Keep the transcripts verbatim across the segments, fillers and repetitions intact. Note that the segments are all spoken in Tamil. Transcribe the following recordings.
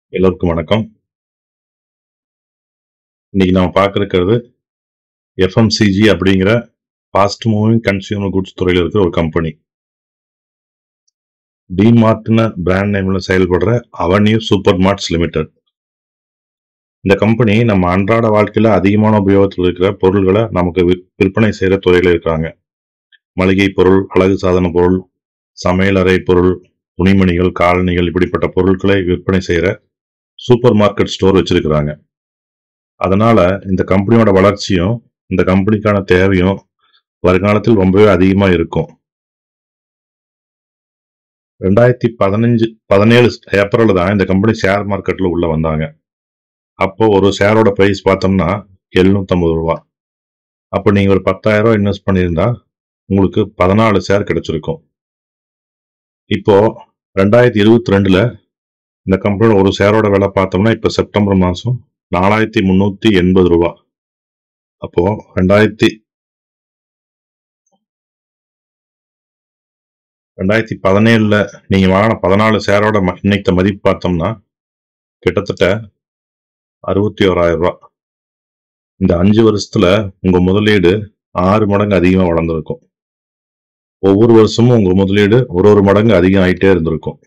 எல்லோருக்கும் வணக்கம். இன்னைக்கு நம்ம பார்க்க இருக்கிறது எஃப்எம்சிஜி அப்படிங்கிற ஃபாஸ்ட் மூவிங் கன்சியூமர் குட்ஸ் துறையில் இருக்கிற ஒரு கம்பெனி. டிமார்ட்னு பிராண்ட் நேம்ல செயல்படுற அவென்யூ சூப்பர் மார்ட்ஸ் லிமிடெட். இந்த கம்பெனி நம்ம அன்றாட வாழ்க்கையில அதிகமான உபயோகத்தில் இருக்கிற பொருள்களை நமக்கு வி- விற்பனை செய்யற துறையில இருக்காங்க. மளிகை பொருள், அழகு சாதன பொருள், சமையலறை பொருள், துணிமணிகள், காலணிகள் இப்படிப்பட்ட பொருட்களை விற்பனை செய்யற சூப்பர் மார்க்கெட் ஸ்டோர் வச்சிருக்கிறாங்க. அதனால இந்த கம்பெனியோட வளர்ச்சியும் இந்த கம்பெனிக்கான தேவையும் வருங்காலத்தில் ரொம்பவே அதிகமா இருக்கும். ரெண்டாயிரத்தி பதினஞ்சு பதினேழு ஏப்ரல் தான் இந்த கம்பெனி ஷேர் மார்க்கெட்ல உள்ள வந்தாங்க. அப்போ ஒரு ஷேரோட பிரைஸ் பார்த்தோம்னா எழுநூத்தி ஐம்பது ரூபா. அப்போ நீங்க ஒரு பத்தாயிரம் ரூபாய் இன்வெஸ்ட் பண்ணியிருந்தா உங்களுக்கு பதினாலு ஷேர் கிடைச்சிருக்கும். இப்போ ரெண்டாயிரத்தி இருபத்தி ரெண்டுல இந்த கம்பெனியோட ஒரு ஷேரோட விலை பார்த்தோம்னா இப்போ செப்டம்பர் மாசம் நாலாயிரத்தி முன்னூத்தி எண்பது ரூபா. அப்போ ரெண்டாயிரத்தி ரெண்டாயிரத்தி பதினேழுல நீங்க வாங்கின பதினாலு ஷேரோட ம- இன்னைக்கு மதிப்பு பார்த்தோம்னா கிட்டத்தட்ட அறுபத்தி ஓராயிரம் ரூபாய். இந்த அஞ்சு வருஷத்துல உங்க முதலீடு ஆறு மடங்கு அதிகமா வளர்ந்துருக்கும். ஒவ்வொரு வருஷமும் உங்க முதலீடு ஒரு ஒரு மடங்கு அதிகம் ஆயிட்டே இருந்திருக்கும்.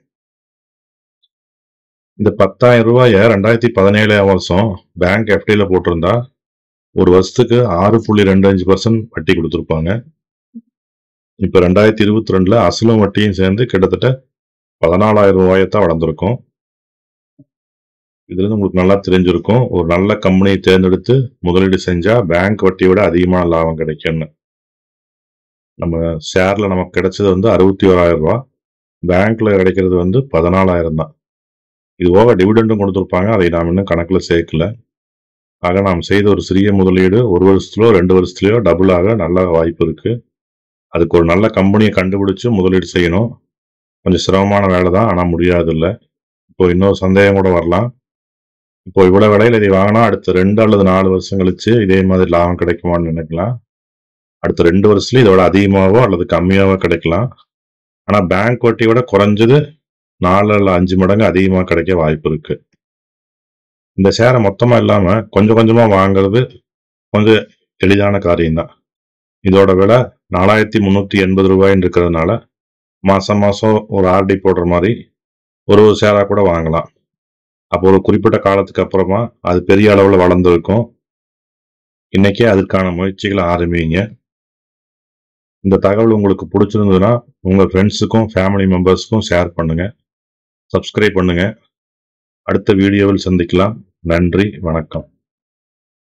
இந்த பத்தாயிரம் ரூபாய ரெண்டாயிரத்தி பதினேழாம் வருஷம் பேங்க் எஃப்டில போட்டிருந்தா ஒரு வருஷத்துக்கு ஆறு புள்ளி ரெண்டு அஞ்சு பர்சன்ட் வட்டி கொடுத்துருப்பாங்க. இப்ப ரெண்டாயிரத்தி இருபத்தி ரெண்டுல அசலும் வட்டியும் சேர்ந்து கிட்டத்தட்ட பதினாலாயிரம் ரூபாயத்தான் வளர்ந்துருக்கும். இதுல இருந்து உங்களுக்கு நல்லா தெரிஞ்சிருக்கும் ஒரு நல்ல கம்பெனியை தேர்ந்தெடுத்து முதலீடு செஞ்சா பேங்க் வட்டியை விட அதிகமான லாபம் கிடைக்கும்னு. நம்ம ஷேர்ல நமக்கு கிடைச்சது வந்து அறுபத்தி ஓராயிரம் ரூபாய், பேங்க்ல கிடைக்கிறது வந்து பதினாலாயிரம் தான். இது போக டிவிடெண்டும் கொடுத்துருப்பாங்க, அதை நாம் இன்னும் கணக்குல சேர்க்கல. ஆக நாம் செய்த ஒரு சிறிய முதலீடு ஒரு வருஷத்துலயோ ரெண்டு வருஷத்துலயோ டபுள் ஆக நல்ல வாய்ப்பு இருக்கு. அதுக்கு ஒரு நல்ல கம்பெனியை கண்டுபிடிச்சு முதலீடு செய்யணும். கொஞ்சம் சிரமமான வேலை தான், ஆனா முடியாது இல்ல. இப்போ இன்னொரு சந்தேகம் கூட வரலாம். இப்போ இவ்வளவு விலையில இதை வாங்கினா அடுத்த ரெண்டு அல்லது நாலு வருஷம் கழிச்சு இதே மாதிரி லாபம் கிடைக்குமான்னு நினைக்கலாம். அடுத்த ரெண்டு வருஷத்துல இதோட அதிகமாவோ அல்லது கம்மியாவோ கிடைக்கலாம். ஆனா பேங்க் வட்டி விட குறைஞ்சது நாலு அல்ல அஞ்சு மடங்கு அதிகமா கிடைக்க வாய்ப்பு இருக்கு. இந்த ஷேரை மொத்தமா இல்லாம கொஞ்சம் கொஞ்சமா வாங்குறது கொஞ்சம் எளிதான காரியம்தான். இதோட விலை நாலாயிரத்தி முன்னூத்தி எண்பது ரூபாய்ன்னு இருக்கிறதுனால மாசம் மாசம் ஒரு ஆர்டி போடுற மாதிரி ஒரு ஒரு ஷேரா கூட வாங்கலாம். அப்போ ஒரு குறிப்பிட்ட காலத்துக்கு அப்புறமா அது பெரிய அளவுல வளர்ந்துருக்கும். இன்னைக்கே அதுக்கான முயற்சிகளை ஆரம்பிங்க. இந்த தகவல் உங்களுக்கு பிடிச்சிருந்ததுன்னா உங்க ஃப்ரெண்ட்ஸுக்கும் ஃபேமிலி மெம்பர்ஸ்க்கும் ஷேர் பண்ணுங்க. சப்ஸ்கிரைப் பண்ணுங்க. அடுத்த வீடியோவில் சந்திக்கலாம். நன்றி, வணக்கம்.